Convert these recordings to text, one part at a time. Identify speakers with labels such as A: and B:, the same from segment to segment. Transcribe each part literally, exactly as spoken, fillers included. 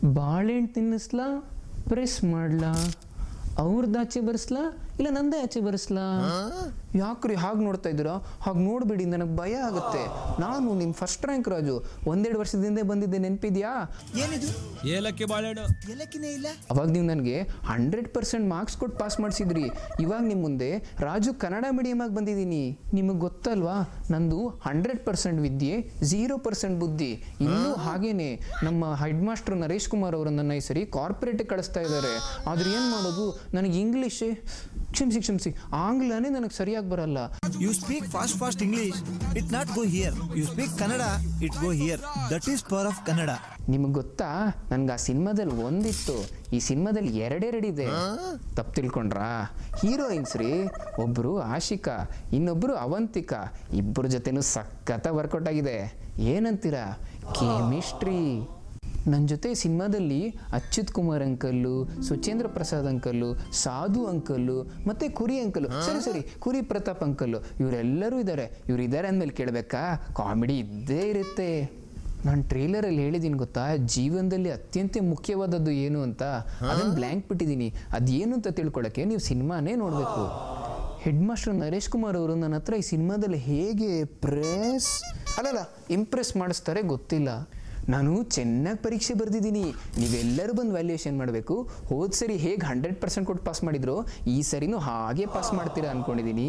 A: ಬಾಳೆಹಣ್ಣು ತಿನ್ನಿಸ್ಲಾ ಪ್ರೆಸ್ ಮಾಡ್ಲಾ ಅವ್ರದ್ದು ಆಚೆ ಬರ್ಸ್ಲಾ ಇಲ್ಲ ನಂದೇ ಆಚೆ ಬರ್ಸ್ಲಾ ಯಾಕ್ರಿ ಹಾಗೆ ನೋಡ್ತಾ ಇದ್ದೀರಾ ಹಾಗೆ ನೋಡ್ಬೇಡಿ ನನಗೆ ಭಯ ಆಗುತ್ತೆ ನಾನು ನಿಮ್ಮ ಫಸ್ಟ್ ರ್ಯಾಂಕ್ ರಾಜು ಒಂದೆರಡು ವರ್ಷದಿಂದ ಬಂದಿದ್ದೆ ನೆನಪಿದ್ಯಾ
B: ಏನಿದು
C: ಏಲಕ್ಕಿ ಬಾಳೆಹಣ್ಣು
B: ಏಲಕ್ಕಿನೇ ಇಲ್ಲ
A: ಅವಾಗ ನೀವು ನನಗೆ ಹಂಡ್ರೆಡ್ ಪರ್ಸೆಂಟ್ ಮಾರ್ಕ್ಸ್ ಕೊಟ್ಟು ಪಾಸ್ ಮಾಡಿಸಿದ್ರಿ ಇವಾಗ ನಿಮ್ಮ ಮುಂದೆ ರಾಜು ಕನ್ನಡ ಮೀಡಿಯಮಾಗಿ ಬಂದಿದ್ದೀನಿ ನಿಮಗೆ ಗೊತ್ತಲ್ವಾ ನಂದು ಹಂಡ್ರೆಡ್ ಪರ್ಸೆಂಟ್ ವಿದ್ಯೆ ಝೀರೋ ಪರ್ಸೆಂಟ್ ಬುದ್ಧಿ ಇನ್ನೂ ಹಾಗೇನೆ ನಮ್ಮ ಹೆಡ್ ಮಾಸ್ಟರ್ ನರೇಶ್ ಕುಮಾರ್ ಅವರನ್ನ ಈ ಸರಿ ಕಾರ್ಪೊರೇಟ್ ಕಳಿಸ್ತಾ ಇದ್ದಾರೆ ಆದ್ರೆ ಏನು ಮಾಡೋದು ನನಗೆ ಇಂಗ್ಲೀಷ್ ಕ್ಷಮಿಸಿ ಕ್ಷಮಿಸಿ ಆಂಗ್ಲನೇ ನನಗೆ ಸರಿಯಾಗಿ ಬರಲ್ಲ
B: you speak fast fast English it not go here you speak Kannada it go here that is power of Kannada
A: ನಿಮಗೆ ಗೊತ್ತಾ ನನ್ಗೆ ಆ ಸಿನಿಮಾದಲ್ಲಿ ಒಂದಿತ್ತು ಈ ಸಿನಿಮಾದಲ್ಲಿ ಎರಡೆರಡಿದೆ ತಪ್ಪು ತಿಳ್ಕೊಂಡ್ರಾ ಹೀರೋಯಿನ್ಸ್ ರೀ ಒಬ್ರು ಆಶಿಕಾ ಇನ್ನೊಬ್ರು ಅವಂತಿಕಾ ಇಬ್ಬರ ಜೊತೆನೂ ಸಖತ್ತ ವರ್ಕೌಟ್ ಆಗಿದೆ ಏನಂತೀರಾ ಕೆಮಿಸ್ಟ್ರಿ ನನ್ನ ಜೊತೆ ಸಿನಿಮಾದಲ್ಲಿ Achyuth Kumar uncle Suchendra Prasad uncle Sadhu uncle ಮತ್ತೆ ಕುರಿ ಅಂಕಲ್ಲು ಸರಿ ಸರಿ ಕುರಿ ಪ್ರತಾಪ್ ಅಂಕಲ್ಲು ಇವರೆಲ್ಲರೂ ಇದ್ದಾರೆ ಇವ್ರು ಇದ್ದಾರೆ ಅಂದಮೇಲೆ ಕೇಳಬೇಕಾ ಕಾಮಿಡಿ ಇದ್ದೇ ಇರುತ್ತೆ ನಾನು ಟ್ರೇಲರಲ್ಲಿ ಹೇಳಿದ್ದೀನಿ ಗೊತ್ತಾ ಜೀವನದಲ್ಲಿ ಅತ್ಯಂತ ಮುಖ್ಯವಾದದ್ದು ಏನು ಅಂತ ಅದನ್ನು ಬ್ಲ್ಯಾಂಕ್ ಬಿಟ್ಟಿದ್ದೀನಿ ಅದೇನು ಅಂತ ತಿಳ್ಕೊಳ್ಳೋಕ್ಕೆ ನೀವು ಸಿನಿಮಾನೇ ನೋಡಬೇಕು ಹೆಡ್ ಮಾಸ್ಟರ್ ನರೇಶ್ ಕುಮಾರ್ ಅವರು ನನ್ನ ಹತ್ರ ಈ ಸಿನಿಮಾದಲ್ಲಿ ಹೇಗೆ ಪ್ರೆಸ್ ಅಲ್ಲಲ್ಲ ಇಂಪ್ರೆಸ್ ಮಾಡಿಸ್ತಾರೆ ಗೊತ್ತಿಲ್ಲ ನಾನು ಚೆನ್ನಾಗಿ ಪರೀಕ್ಷೆ ಬರೆದಿದ್ದೀನಿ ನೀವೆಲ್ಲರೂ ಬಂದು ವ್ಯಾಲ್ಯೂಯೇಷನ್ ಮಾಡಬೇಕು ಹೋದ ಸರಿ ಹೇಗೆ ಹಂಡ್ರೆಡ್ ಪರ್ಸೆಂಟ್ ಕೊಟ್ಟು ಪಾಸ್ ಮಾಡಿದ್ರು ಈ ಸರಿನೂ ಹಾಗೆ ಪಾಸ್ ಮಾಡ್ತೀರಾ ಅಂದ್ಕೊಂಡಿದ್ದೀನಿ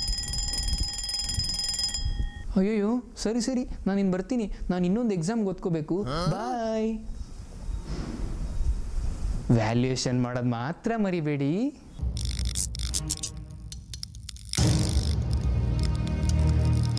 A: ಅಯ್ಯಯ್ಯೋ ಸರಿ ಸರಿ ನಾನು ಇನ್ನು ಬರ್ತೀನಿ ನಾನು ಇನ್ನೊಂದು ಎಕ್ಸಾಮ್ಗೆ ಓದ್ಕೋಬೇಕು ಬಾಯ್ ವ್ಯಾಲ್ಯೂಯೇಷನ್ ಮಾಡೋದು ಮಾತ್ರ ಮರಿಬೇಡಿ.